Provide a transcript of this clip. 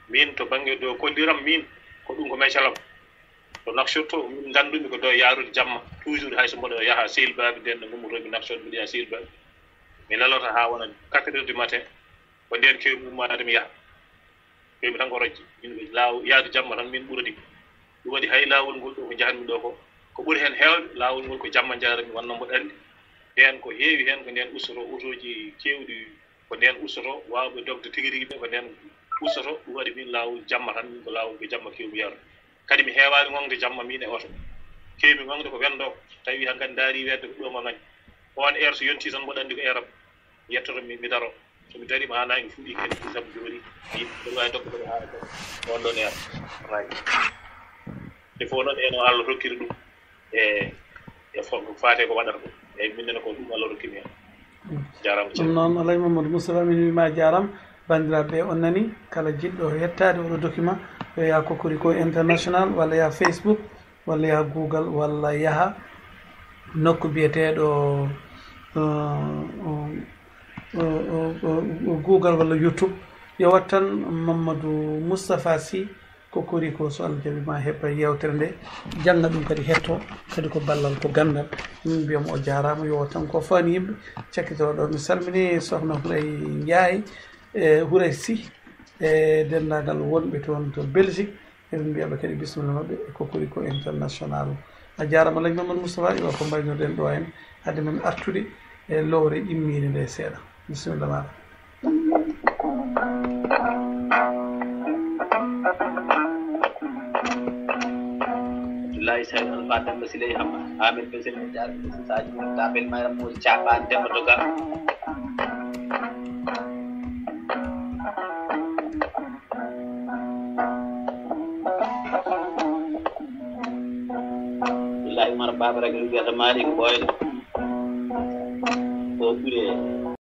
min to bange do kolliram min ko ɗum ko mecalam to naksoto min gandumi ko do yaarude jamma toujours hay so mboɗo yaha silbaɓe nden no gummotoɓe naksoto mbiɗa yaha silbaɓe mi lelota ha wona 4 heures du matin ko nden kewmi ummade mi yaha kewmi tan ko rojji yimɓe yaadu jamma tan min ɓuradi ɗum waɗi hay laawol ngol ɗo ko jahanmi ɗo ko ɓuri hen heewde laawol ngol ko jamma jarami wonno mbo ɗandi nden ko heewi hen ko nden ustoto otoji kewɗi ko nden ustoto wawɓe dogde tigi rigui ɓe ko nden ustoto ɗum waɗi min laawol jamma tan min ko laawol ko jamma kewmi yaru kadi mi heewani gonde jamma min e oto kewmi gonde ko wendo tawi hankkadi daari wedde ko ɗoma gañi on heure so yonti tan mboɗo andi ko heure am yettoto mi daro somi darima ha nangue fuuɗi kadi sabu joni yimɓe wawi doggoɗo ha on ɗon heure wallahi il faut noon eno Allah rokkiri ɗum e faate ko waɗata ko eyyi minnene ko ɗum Allah rokkimi hen jarama ɗum noon Alhaji Mamadou Moustapha min wima jaram bandiraɓe on nani kala jiɗɗo yettade oɗo document yo yaha Cocorico international walla yaha Facebook walla yaha Google walla yaha nokku biyeteɗo Google walla YouTube yo wat tan Mamadou Moustapha Sy Cocorico so Allah jaɓi ma heɓa yewtere nde jangga ɗum kadi hetto kadi ko ballal ko gandal min mbiyamo o jarama yo tan ko fani yimɓe cakkitoɗo mi salmini sohna Houraye Ndiaye Houraye Sy e dendagal wonɓe toon to Belgique eɓe mbiyaɓe kadi bisimilla mabɓe e Cocorico international a jarama Alhaji Mamadou Moustapha yo ko mbaynoɗen ɗo hen haade men artude e lowre immide nde seeɗa bisimilla maɗa Abdoulaye Saïd Alpha Demba Siley Hamma Amir Bessel Diar Sadio Tabel Mayram Moussa Thiaban Demba Doga Abdoulaye Umar Babara Gelu Gata Malik Boyle o ɓure